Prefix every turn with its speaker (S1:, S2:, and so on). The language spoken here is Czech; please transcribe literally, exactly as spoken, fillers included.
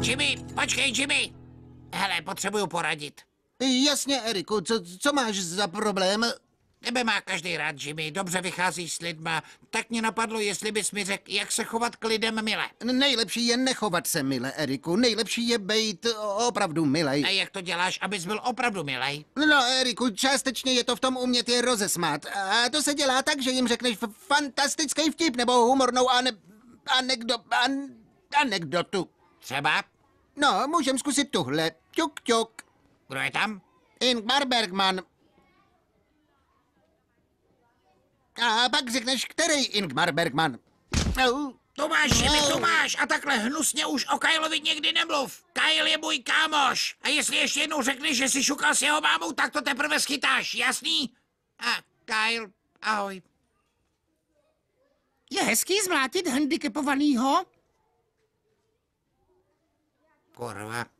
S1: Jimmy, počkej, Jimmy. Hele, potřebuju poradit.
S2: Jasně, Eriku, co, co máš za problém?
S1: Tebe má každý rád, Jimmy, dobře vycházíš s lidma. Tak mě napadlo, jestli bys mi řekl, jak se chovat k lidem mile.
S2: Nejlepší je nechovat se mile, Eriku. Nejlepší je být opravdu milej.
S1: A jak to děláš, abys byl opravdu milej?
S2: No, Eriku, částečně je to v tom umět je rozesmát. A to se dělá tak, že jim řekneš f- fantastický vtip nebo humornou ane... anekdo... An... anekdotu.
S1: Třeba?
S2: No, můžem zkusit tuhle. Ťuk, ťuk.
S1: Kdo je tam?
S2: Ingmar Bergman. A pak řekneš, který Ingmar Bergman. Au.
S1: To máš, Jimmy, to máš. A takhle hnusně už o Kylovi nikdy nemluv. Kyle je můj kámoš. A jestli ještě jednou řekneš, že jsi šukal s jeho mámou, tak to teprve schytáš, jasný? A Kyle, ahoj.
S3: Je hezký zmlátit handicapovanýho?
S1: Kurva.